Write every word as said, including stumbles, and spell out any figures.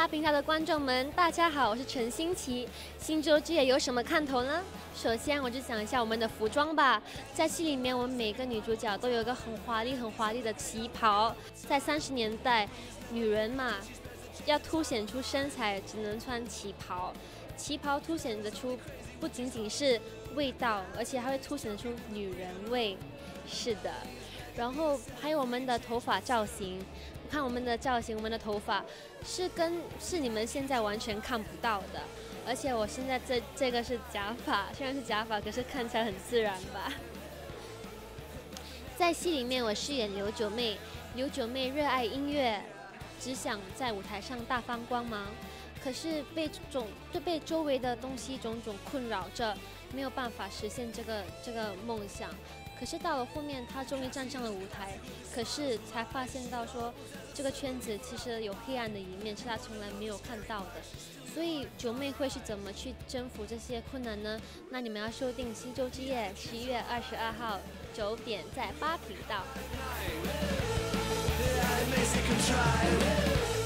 他平台的观众们，大家好，我是陈欣琪。星洲之夜有什么看头呢？首先，我就讲一下我们的服装吧。在戏里面，我们每个女主角都有一个很华丽、很华丽的旗袍。在三十年代，女人嘛，要凸显出身材，只能穿旗袍。旗袍凸显得出不仅仅是味道，而且还会凸显得出女人味。是的。然后还有我们的头发造型，看我们的造型，我们的头发是跟是你们现在完全看不到的，而且我现在这这个是假发，虽然是假发，可是看起来很自然吧。在戏里面，我饰演刘九妹，刘九妹热爱音乐，只想在舞台上大放光芒，可是被种就被周围的东西种种困扰着，没有办法实现这个这个梦想。可是到了后面，她终于站上了舞台，可是才发现到说，这个圈子其实有黑暗的一面，是她从来没有看到的。所以九妹会是怎么去征服这些困难呢？那你们要收定《星洲之夜》，十一月二十二号九点在八频道。